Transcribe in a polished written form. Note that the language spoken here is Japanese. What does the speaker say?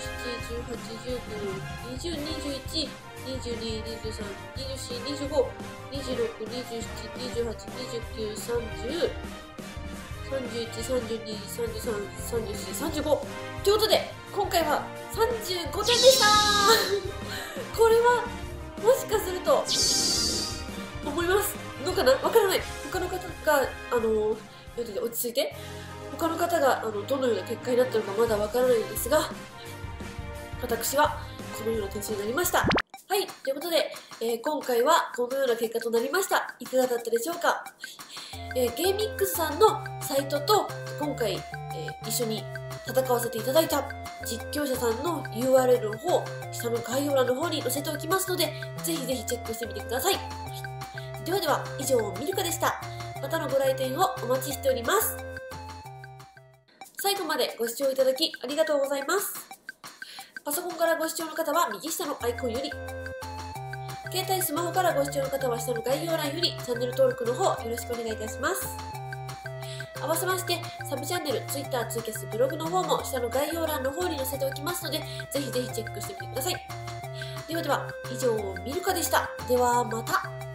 21、22、23、24、25、26、27、28、29、30、31、32、33、34、35ということで今回は35点でしたこれはもしかすると思います。どうかな、わからない。他の方が、落ち着いて、他の方がどのような結果になったのかまだわからないんですが、私はこのような点数になりました。はい、ということで、今回はこのような結果となりました。いかがだったでしょうか。ゲーミックスさんのサイトと今回、一緒に戦わせていただいた実況者さんの URL の方、下の概要欄の方に載せておきますので、ぜひぜひチェックしてみてください。ではでは、以上、ミルカでした。またのご来店をお待ちしております。最後までご視聴いただきありがとうございます。パソコンからご視聴の方は右下のアイコンより、携帯スマホからご視聴の方は下の概要欄よりチャンネル登録の方よろしくお願いいたします。合わせまして、サブチャンネル、Twitter、ツイキャス、ブログの方も下の概要欄の方に載せておきますので、ぜひぜひチェックしてみてください。ではでは、以上、ミルカでした。ではまた。